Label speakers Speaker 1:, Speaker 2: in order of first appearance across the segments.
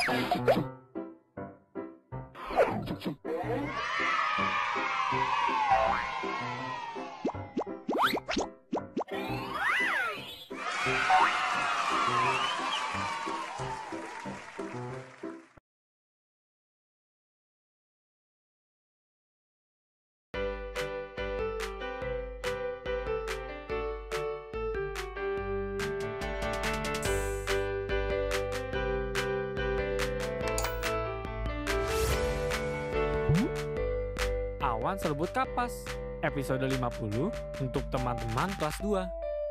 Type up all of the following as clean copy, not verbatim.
Speaker 1: Awan Serbut Kapas, episode 50 untuk teman-teman kelas 2.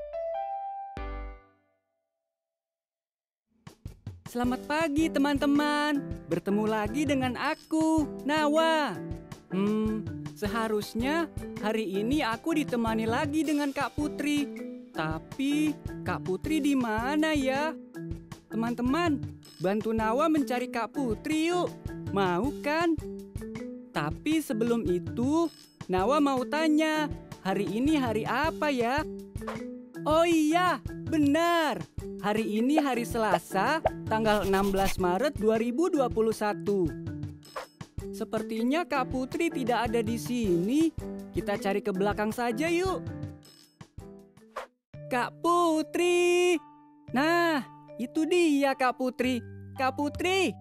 Speaker 2: Selamat pagi teman-teman, bertemu lagi dengan aku, Nawa. Seharusnya hari ini aku ditemani lagi dengan Kak Putri. Tapi Kak Putri di mana ya? Teman-teman, bantu Nawa mencari Kak Putri yuk. Mau kan? Tapi sebelum itu, Nawa mau tanya, hari ini hari apa ya? Oh iya, benar. Hari ini hari Selasa, tanggal 16 Maret 2021. Sepertinya Kak Putri tidak ada di sini. Kita cari ke belakang saja yuk. Kak Putri. Nah, itu dia Kak Putri. Kak Putri.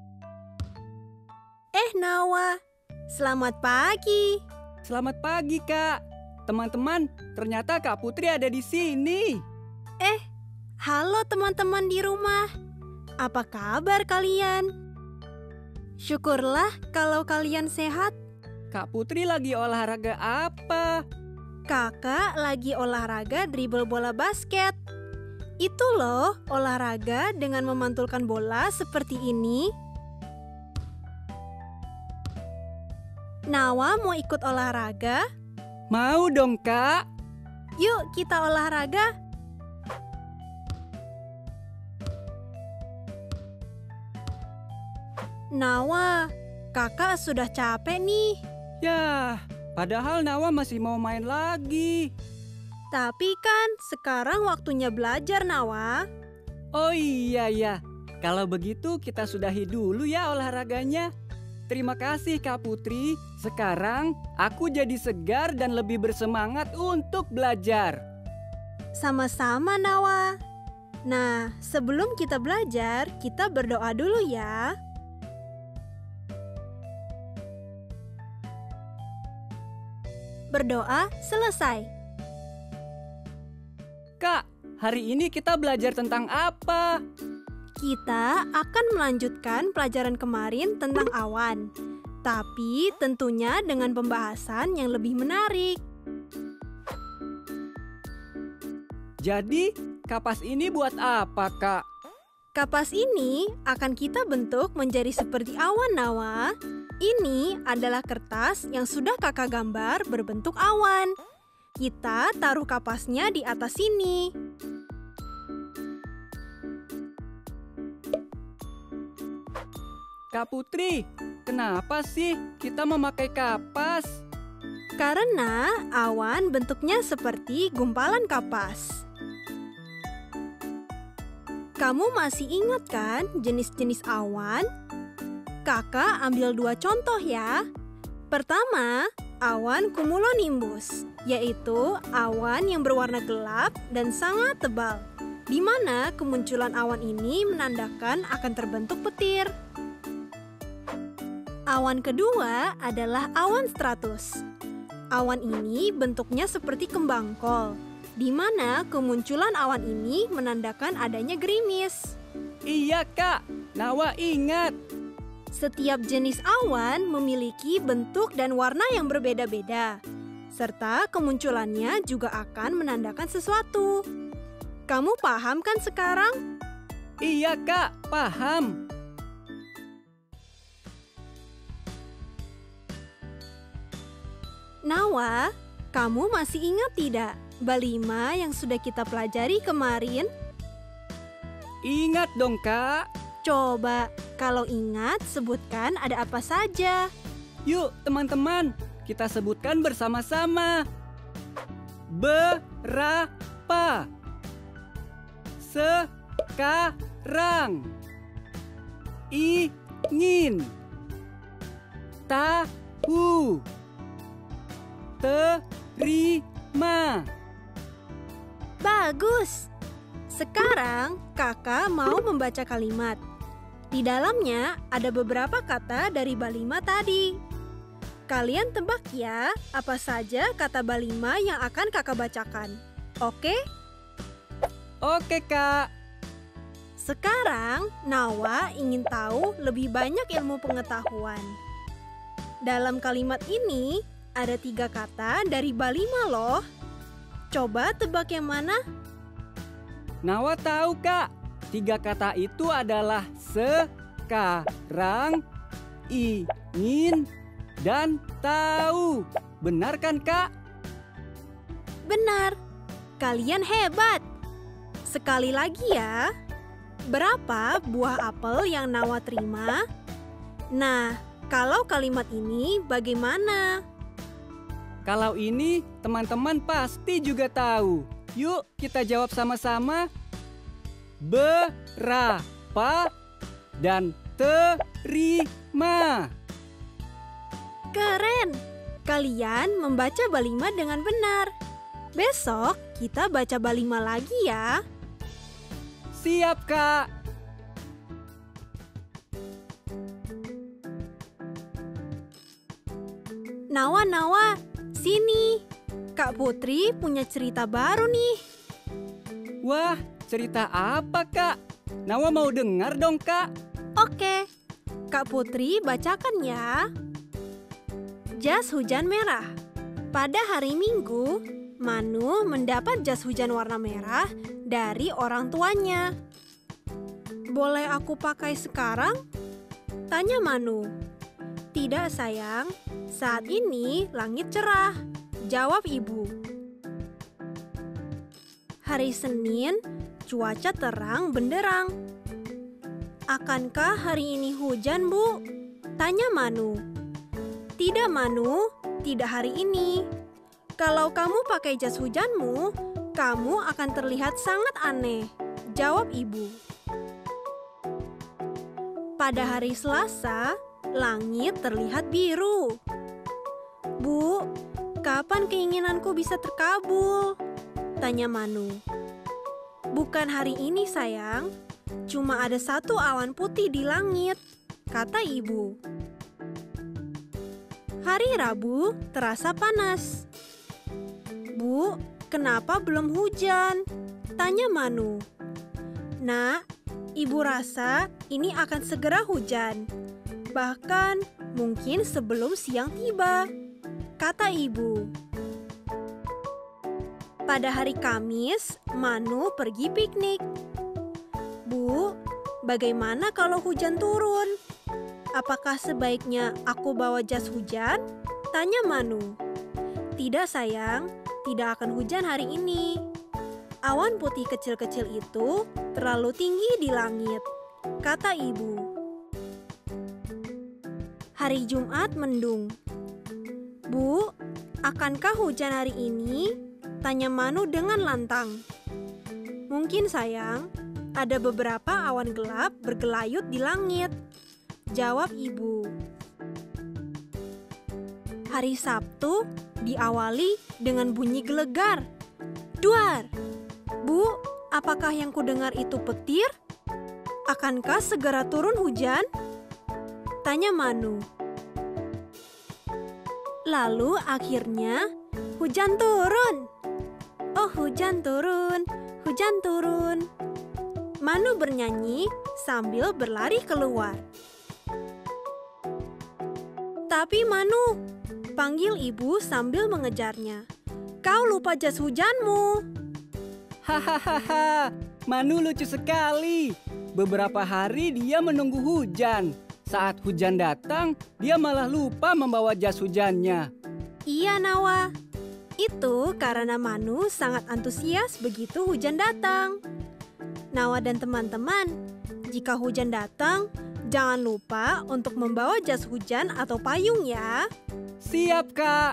Speaker 3: Nawa. Selamat pagi.
Speaker 2: Selamat pagi, Kak. Teman-teman, ternyata Kak Putri ada di sini.
Speaker 3: Halo teman-teman di rumah. Apa kabar kalian? Syukurlah kalau kalian sehat.
Speaker 2: Kak Putri lagi olahraga apa?
Speaker 3: Kakak lagi olahraga dribble bola basket. Itu loh, olahraga dengan memantulkan bola seperti ini. Nawa mau ikut olahraga?
Speaker 2: Mau dong, Kak.
Speaker 3: Yuk kita olahraga. Nawa, kakak sudah capek nih.
Speaker 2: Yah, padahal Nawa masih mau main lagi.
Speaker 3: Tapi kan sekarang waktunya belajar, Nawa.
Speaker 2: Oh iya ya, kalau begitu kita sudahi dulu ya olahraganya. Terima kasih Kak Putri. Sekarang aku jadi segar dan lebih bersemangat untuk belajar.
Speaker 3: Sama-sama, Nawa. Nah, sebelum kita belajar, kita berdoa dulu ya. Berdoa selesai.
Speaker 2: Kak, hari ini kita belajar tentang apa?
Speaker 3: Kita akan melanjutkan pelajaran kemarin tentang awan. Tapi tentunya dengan pembahasan yang lebih menarik.
Speaker 2: Jadi, kapas ini buat apa, Kak?
Speaker 3: Kapas ini akan kita bentuk menjadi seperti awan, Nawa. Ini adalah kertas yang sudah kakak gambar berbentuk awan. Kita taruh kapasnya di atas sini.
Speaker 2: Kak Putri, kenapa sih kita memakai kapas?
Speaker 3: Karena awan bentuknya seperti gumpalan kapas. Kamu masih ingat kan jenis-jenis awan? Kakak ambil 2 contoh ya. Pertama, awan cumulonimbus, yaitu awan yang berwarna gelap dan sangat tebal, di mana kemunculan awan ini menandakan akan terbentuk petir. Awan kedua adalah awan stratus. Awan ini bentuknya seperti kembang kol, di mana kemunculan awan ini menandakan adanya gerimis.
Speaker 2: Iya, Kak. Nawa ingat.
Speaker 3: Setiap jenis awan memiliki bentuk dan warna yang berbeda-beda, serta kemunculannya juga akan menandakan sesuatu. Kamu paham kan sekarang?
Speaker 2: Iya, Kak. Paham.
Speaker 3: Nawa, kamu masih ingat tidak bab 5 yang sudah kita pelajari kemarin?
Speaker 2: Ingat dong, Kak.
Speaker 3: Coba, kalau ingat, sebutkan ada apa saja.
Speaker 2: Yuk, teman-teman, kita sebutkan bersama-sama. Berapa? Sekarang. Ingin. Tahu. Terima.
Speaker 3: Bagus. Sekarang kakak mau membaca kalimat. Di dalamnya ada beberapa kata dari balima tadi. Kalian tebak ya, apa saja kata balima yang akan kakak bacakan. Oke?
Speaker 2: Oke, Kak.
Speaker 3: Sekarang Nawa ingin tahu lebih banyak ilmu pengetahuan. Dalam kalimat ini ada 3 kata dari balima loh. Coba tebak yang mana?
Speaker 2: Nawa tahu, Kak. 3 kata itu adalah sekarang, ingin, dan tahu. Benar kan, Kak?
Speaker 3: Benar. Kalian hebat. Sekali lagi ya. Berapa buah apel yang Nawa terima? Nah, kalau kalimat ini bagaimana?
Speaker 2: Kalau ini teman-teman pasti juga tahu. Yuk kita jawab sama-sama. Berapa dan terima.
Speaker 3: Keren! Kalian membaca balima dengan benar. Besok kita baca balima lagi ya.
Speaker 2: Siap, Kak.
Speaker 3: Nawa, sini. Kak Putri punya cerita baru nih.
Speaker 2: Wah, cerita apa, Kak? Nawa mau dengar dong, Kak.
Speaker 3: Oke, Kak Putri bacakan ya. Jas hujan merah. Pada hari Minggu, Manu mendapat jas hujan warna merah dari orang tuanya. Boleh aku pakai sekarang? Tanya Manu. Tidak sayang, saat ini langit cerah, jawab ibu. Hari Senin, cuaca terang benderang. Akankah hari ini hujan, Bu? Tanya Manu. Tidak Manu, tidak hari ini. Kalau kamu pakai jas hujanmu, kamu akan terlihat sangat aneh, jawab ibu. Pada hari Selasa, langit terlihat biru. Bu, kapan keinginanku bisa terkabul? Tanya Manu. Bukan hari ini sayang, cuma ada 1 awan putih di langit, kata ibu. Hari Rabu terasa panas. Bu, kenapa belum hujan? Tanya Manu. Nak, ibu rasa ini akan segera hujan. Bahkan mungkin sebelum siang tiba, kata ibu. Pada hari Kamis, Manu pergi piknik. Bu, bagaimana kalau hujan turun? Apakah sebaiknya aku bawa jas hujan? Tanya Manu. Tidak sayang, tidak akan hujan hari ini. Awan putih kecil-kecil itu terlalu tinggi di langit, kata ibu. Hari Jumat mendung. Bu, akankah hujan hari ini? Tanya Manu dengan lantang. Mungkin sayang, ada beberapa awan gelap bergelayut di langit, jawab ibu. Hari Sabtu diawali dengan bunyi gelegar. Duar! Bu, apakah yang kudengar itu petir? Akankah segera turun hujan? Tanya Manu. Lalu akhirnya hujan turun. Oh, hujan turun, hujan turun. Manu bernyanyi sambil berlari keluar. Tapi Manu, panggil ibu sambil mengejarnya. Kau lupa jas hujanmu.
Speaker 2: Hahaha, Manu lucu sekali. Beberapa hari dia menunggu hujan. Saat hujan datang, dia malah lupa membawa jas hujannya.
Speaker 3: Iya Nawa, itu karena Manu sangat antusias begitu hujan datang. Nawa dan teman-teman, jika hujan datang, jangan lupa untuk membawa jas hujan atau payung ya.
Speaker 2: Siap, Kak.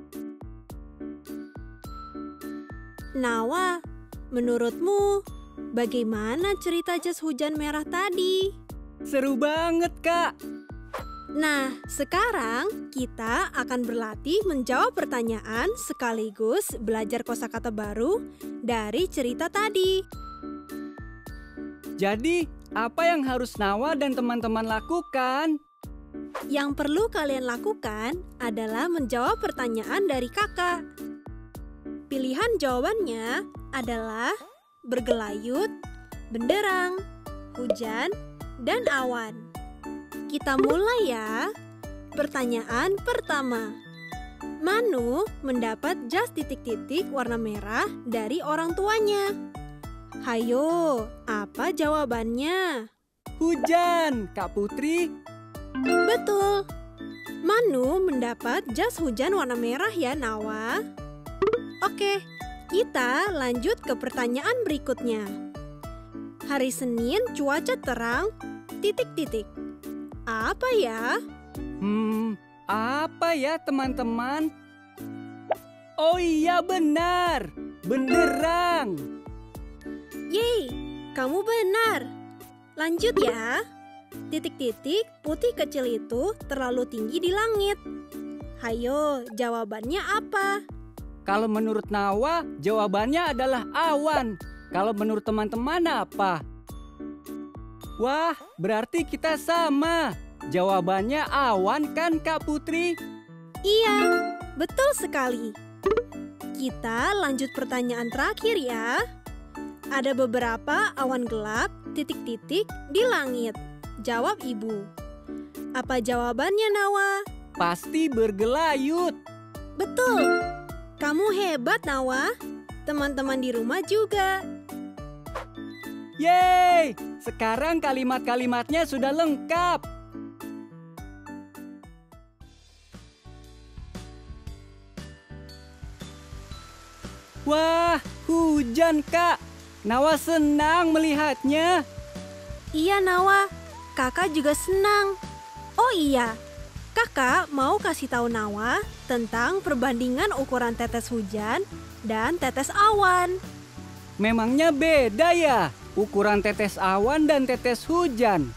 Speaker 3: Nawa, menurutmu bagaimana cerita jas hujan merah tadi?
Speaker 2: Seru banget, Kak.
Speaker 3: Nah, sekarang kita akan berlatih menjawab pertanyaan sekaligus belajar kosakata baru dari cerita tadi.
Speaker 2: Jadi, apa yang harus Nawa dan teman-teman lakukan?
Speaker 3: Yang perlu kalian lakukan adalah menjawab pertanyaan dari kakak. Pilihan jawabannya adalah bergelayut, benderang, hujan, dan awan. Kita mulai ya. Pertanyaan pertama. Manu mendapat jas titik-titik warna merah dari orang tuanya. Hayo, apa jawabannya?
Speaker 2: Hujan, Kak Putri.
Speaker 3: Betul. Manu mendapat jas hujan warna merah ya, Nawa. Oke, kita lanjut ke pertanyaan berikutnya. Hari Senin cuaca terang, titik-titik. Apa ya?
Speaker 2: Apa ya teman-teman? Oh iya benar, benderang.
Speaker 3: Yeay, kamu benar. Lanjut ya. Titik-titik putih kecil itu terlalu tinggi di langit. Hayo, jawabannya apa?
Speaker 2: Kalau menurut Nawa, jawabannya adalah awan. Kalau menurut teman-teman apa? Wah, berarti kita sama. Jawabannya awan kan, Kak Putri?
Speaker 3: Iya, betul sekali. Kita lanjut pertanyaan terakhir ya. Ada beberapa awan gelap, titik-titik di langit. Jawab Ibu. Apa jawabannya, Nawa?
Speaker 2: Pasti bergelayut.
Speaker 3: Betul. Kamu hebat, Nawa. Teman-teman di rumah juga.
Speaker 2: Yeay, sekarang kalimat-kalimatnya sudah lengkap. Wah, hujan, Kak. Nawa senang melihatnya.
Speaker 3: Iya, Nawa. Kakak juga senang. Oh iya, kakak mau kasih tahu Nawa tentang perbandingan ukuran tetes hujan dan tetes awan.
Speaker 2: Memangnya beda ya ukuran tetes awan dan tetes hujan?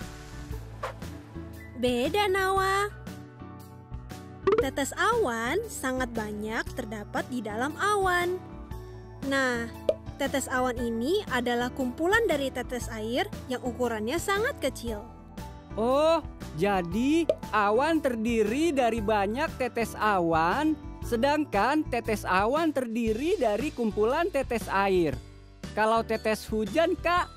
Speaker 3: Beda, Nawa. Tetes awan sangat banyak terdapat di dalam awan. Nah, tetes awan ini adalah kumpulan dari tetes air yang ukurannya sangat kecil.
Speaker 2: Oh, jadi awan terdiri dari banyak tetes awan, sedangkan tetes awan terdiri dari kumpulan tetes air. Kalau tetes hujan, Kak?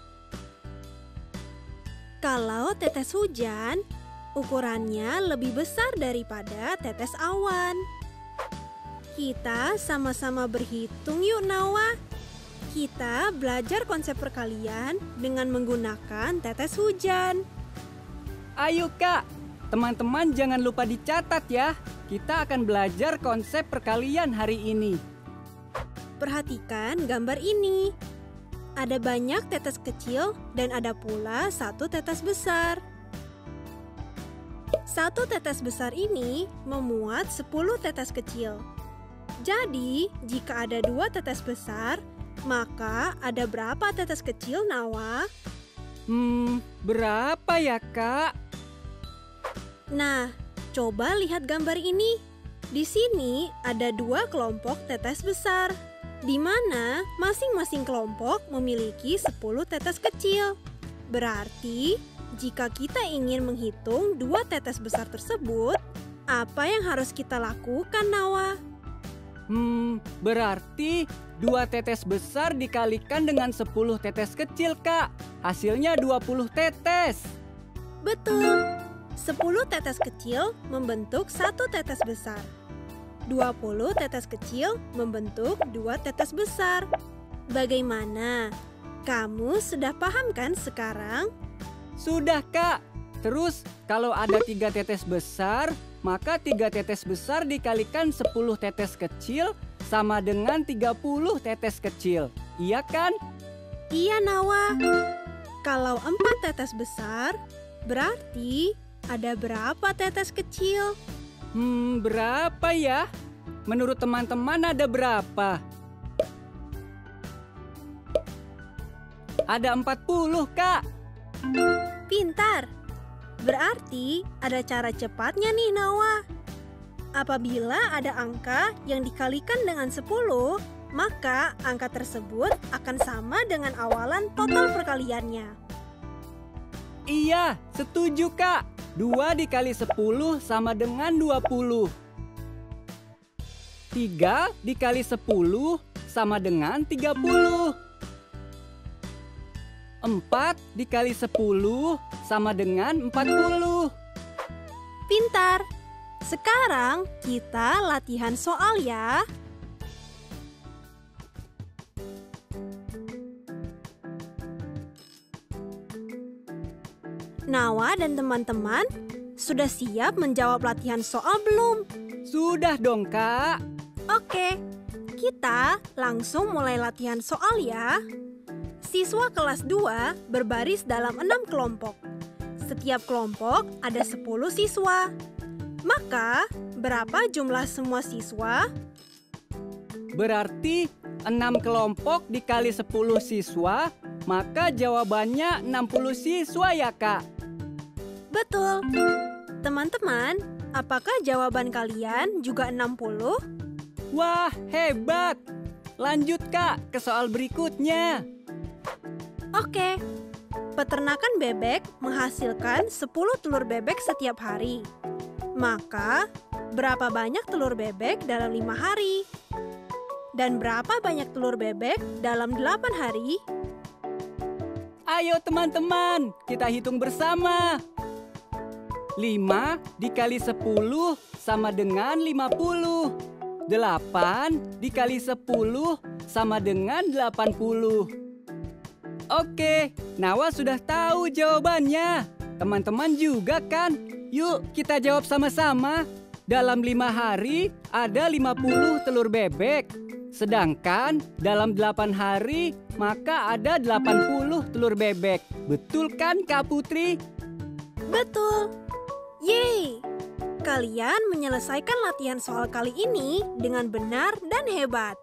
Speaker 3: Kalau tetes hujan, ukurannya lebih besar daripada tetes awan. Kita sama-sama berhitung yuk, Nawa. Kita belajar konsep perkalian dengan menggunakan tetes hujan.
Speaker 2: Ayo, Kak. Teman-teman jangan lupa dicatat ya. Kita akan belajar konsep perkalian hari ini.
Speaker 3: Perhatikan gambar ini. Ada banyak tetes kecil dan ada pula satu tetes besar. Satu tetes besar ini memuat 10 tetes kecil. Jadi, jika ada 2 tetes besar, maka ada berapa tetes kecil, Nawa?
Speaker 2: Berapa ya, Kak?
Speaker 3: Nah, coba lihat gambar ini. Di sini ada 2 kelompok tetes besar, di mana masing-masing kelompok memiliki 10 tetes kecil. Berarti, jika kita ingin menghitung 2 tetes besar tersebut, apa yang harus kita lakukan, Nawa?
Speaker 2: Berarti 2 tetes besar dikalikan dengan 10 tetes kecil, Kak. Hasilnya 20 tetes.
Speaker 3: Betul. 10 tetes kecil membentuk 1 tetes besar. 20 tetes kecil membentuk 2 tetes besar. Bagaimana? Kamu sudah paham kan sekarang?
Speaker 2: Sudah, Kak. Terus kalau ada 3 tetes besar, maka 3 tetes besar dikalikan 10 tetes kecil sama dengan 30 tetes kecil. Iya kan?
Speaker 3: Iya, Nawa. Kalau 4 tetes besar, berarti ada berapa tetes kecil?
Speaker 2: Berapa ya? Menurut teman-teman ada berapa? Ada 40, Kak.
Speaker 3: Pintar. Berarti ada cara cepatnya nih, Nawa. Apabila ada angka yang dikalikan dengan 10, maka angka tersebut akan sama dengan awalan total perkaliannya.
Speaker 2: Iya, setuju, Kak. 2 dikali 10 sama dengan 20. 3 dikali 10 sama dengan 30. 4 dikali 10 sama dengan 40.
Speaker 3: Pintar. Sekarang kita latihan soal ya. Nawa dan teman-teman sudah siap menjawab latihan soal belum?
Speaker 2: Sudah dong, Kak.
Speaker 3: Oke, kita langsung mulai latihan soal ya. Siswa kelas 2 berbaris dalam 6 kelompok. Setiap kelompok ada 10 siswa. Maka, berapa jumlah semua siswa?
Speaker 2: Berarti 6 kelompok dikali 10 siswa, maka jawabannya 60 siswa ya, Kak?
Speaker 3: Betul. Teman-teman, apakah jawaban kalian juga 60?
Speaker 2: Wah, hebat! Lanjut, Kak, ke soal berikutnya.
Speaker 3: Oke. Peternakan bebek menghasilkan 10 telur bebek setiap hari. Maka, berapa banyak telur bebek dalam 5 hari? Dan berapa banyak telur bebek dalam 8 hari?
Speaker 2: Ayo teman-teman, kita hitung bersama. 5 dikali 10 sama dengan 50. 8 dikali 10 sama dengan 80. Oke, Nawa sudah tahu jawabannya. Teman-teman juga kan? Yuk kita jawab sama-sama. Dalam 5 hari ada 50 telur bebek. Sedangkan dalam 8 hari maka ada 80 telur bebek. Betul kan, Kak Putri?
Speaker 3: Betul. Yeay! Kalian menyelesaikan latihan soal kali ini dengan benar dan hebat.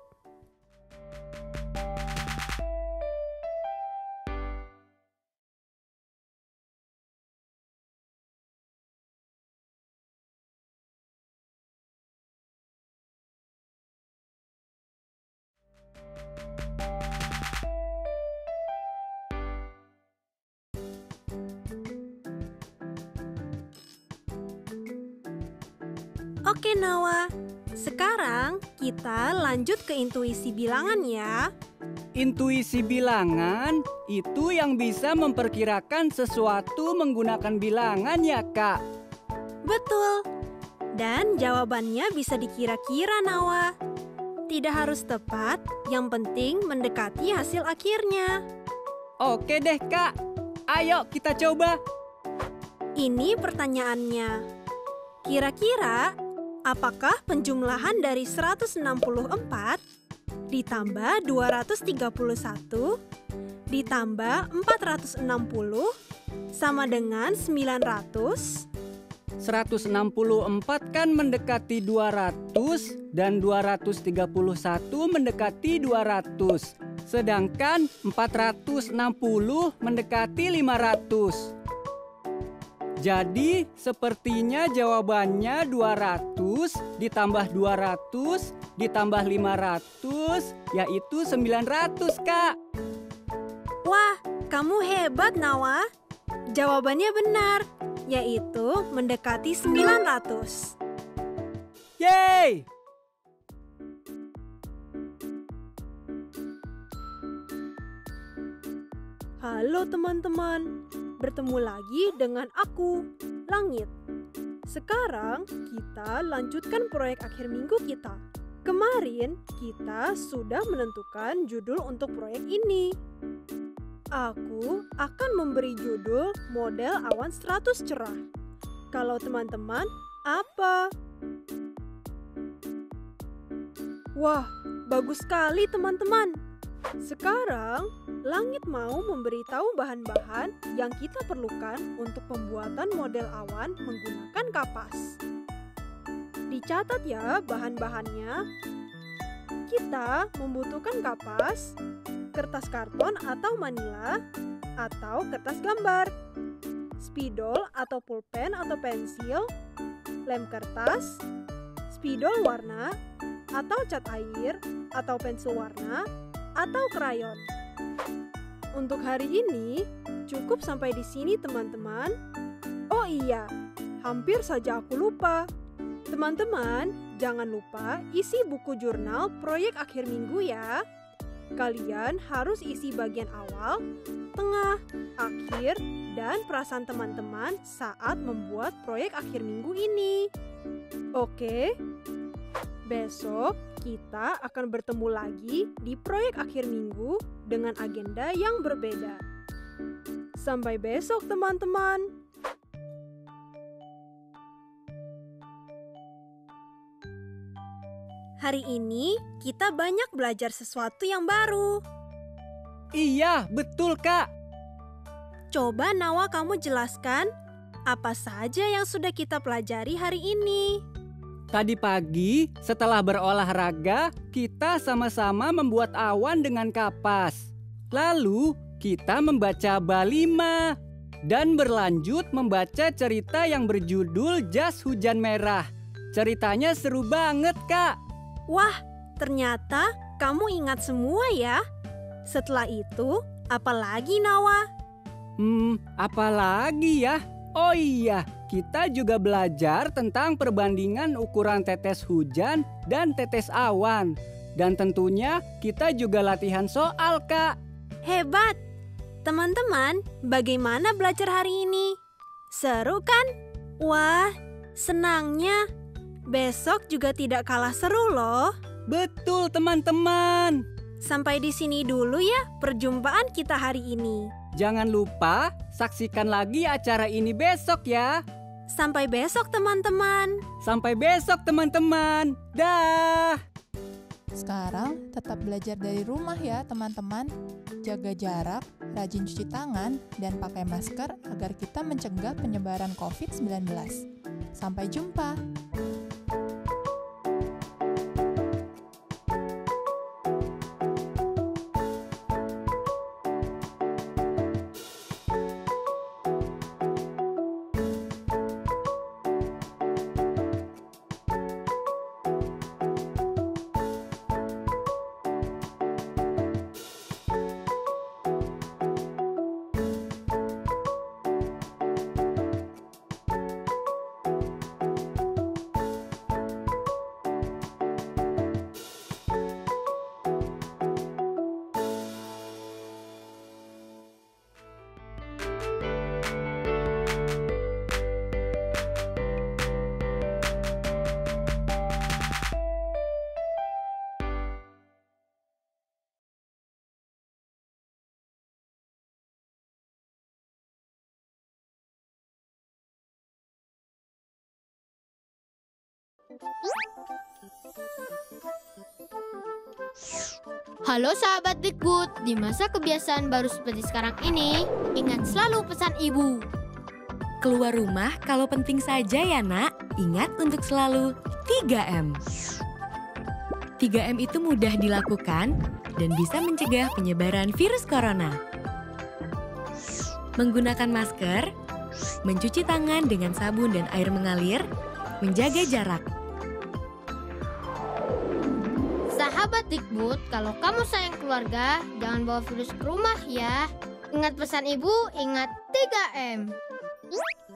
Speaker 3: Oke Nawa, sekarang kita lanjut ke intuisi bilangan ya.
Speaker 2: Intuisi bilangan itu yang bisa memperkirakan sesuatu menggunakan bilangan ya, Kak?
Speaker 3: Betul. Dan jawabannya bisa dikira-kira Nawa. Tidak harus tepat, yang penting mendekati hasil akhirnya.
Speaker 2: Oke deh, Kak. Ayo kita coba.
Speaker 3: Ini pertanyaannya. Kira-kira apakah penjumlahan dari 164 ditambah 231 ditambah 460 sama dengan 900?
Speaker 2: 164 kan mendekati 200 dan 231 mendekati 200. Sedangkan 460 mendekati 500. Jadi sepertinya jawabannya 200 ditambah 200 ditambah 500 yaitu 900, Kak.
Speaker 3: Wah, kamu hebat Nawa. Jawabannya benar, yaitu mendekati 900.
Speaker 2: Yeay!
Speaker 3: Halo teman-teman, bertemu lagi dengan aku, Langit. Sekarang kita lanjutkan proyek akhir minggu kita. Kemarin kita sudah menentukan judul untuk proyek ini. Aku akan memberi judul model awan stratus cerah. Kalau teman-teman, apa? Wah, bagus sekali teman-teman. Sekarang, Langit mau memberitahu bahan-bahan yang kita perlukan untuk pembuatan model awan menggunakan kapas. Dicatat ya bahan-bahannya. Kita membutuhkan kapas, kertas karton atau manila, atau kertas gambar, spidol atau pulpen atau pensil, lem kertas, spidol warna, atau cat air, atau pensil warna, atau krayon. Untuk hari ini, cukup sampai di sini teman-teman. Oh iya, hampir saja aku lupa. Teman-teman, jangan lupa isi buku jurnal proyek akhir minggu ya. Kalian harus isi bagian awal, tengah, akhir, dan perasaan teman-teman saat membuat proyek akhir minggu ini. Oke? Besok kita akan bertemu lagi di proyek akhir minggu dengan agenda yang berbeda. Sampai besok teman-teman. Hari ini kita banyak belajar sesuatu yang baru.
Speaker 2: Iya, betul Kak.
Speaker 3: Coba Nawa kamu jelaskan apa saja yang sudah kita pelajari hari ini.
Speaker 2: Tadi pagi setelah berolahraga, kita sama-sama membuat awan dengan kapas. Lalu kita membaca bab 5 dan berlanjut membaca cerita yang berjudul Jas Hujan Merah. Ceritanya seru banget Kak.
Speaker 3: Wah, ternyata kamu ingat semua ya. Setelah itu, apa lagi Nawa?
Speaker 2: Apa lagi ya? Oh iya, kita juga belajar tentang perbandingan ukuran tetes hujan dan tetes awan. Dan tentunya kita juga latihan soal, Kak.
Speaker 3: Hebat! Teman-teman, bagaimana belajar hari ini? Seru kan? Wah, senangnya. Besok juga tidak kalah seru loh.
Speaker 2: Betul teman-teman.
Speaker 3: Sampai di sini dulu ya perjumpaan kita hari ini.
Speaker 2: Jangan lupa saksikan lagi acara ini besok ya.
Speaker 3: Sampai besok teman-teman.
Speaker 2: Sampai besok teman-teman. Dah.
Speaker 4: Sekarang tetap belajar dari rumah ya teman-teman. Jaga jarak, rajin cuci tangan, dan pakai masker agar kita mencegah penyebaran COVID-19. Sampai jumpa.
Speaker 5: Halo sahabat Dikbud, di masa kebiasaan baru seperti sekarang ini, ingat selalu pesan ibu.
Speaker 6: Keluar rumah kalau penting saja ya nak, ingat untuk selalu 3M. 3M itu mudah dilakukan dan bisa mencegah penyebaran virus corona. Menggunakan masker, mencuci tangan dengan sabun dan air mengalir, menjaga jarak.
Speaker 5: Sahabat Dikbud, kalau kamu sayang keluarga, jangan bawa virus ke rumah ya. Ingat pesan ibu, ingat 3M.